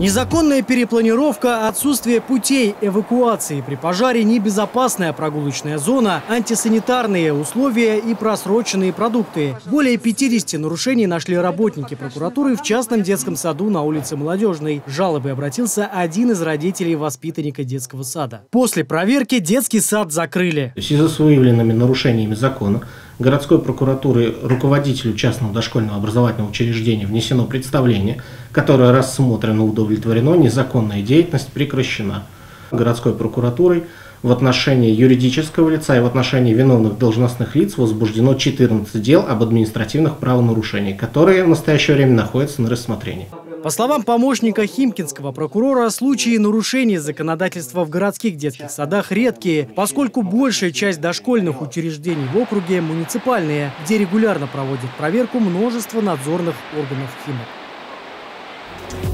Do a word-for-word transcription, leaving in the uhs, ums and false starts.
Незаконная перепланировка, отсутствие путей эвакуации при пожаре, небезопасная прогулочная зона, антисанитарные условия и просроченные продукты. Более пятидесяти нарушений нашли работники прокуратуры в частном детском саду на улице Молодежной. С жалобой обратился один из родителей воспитанника детского сада. После проверки детский сад закрыли. В связи с выявленными нарушениями закона городской прокуратуры руководителю частного дошкольного образовательного учреждения внесено представление, которое рассмотрено и удовлетворено, незаконная деятельность прекращена. Городской прокуратурой в отношении юридического лица и в отношении виновных должностных лиц возбуждено четырнадцать дел об административных правонарушениях, которые в настоящее время находятся на рассмотрении. По словам помощника химкинского прокурора, случаи нарушений законодательства в городских детских садах редкие, поскольку большая часть дошкольных учреждений в округе муниципальные, где регулярно проводят проверку множество надзорных органов Химок.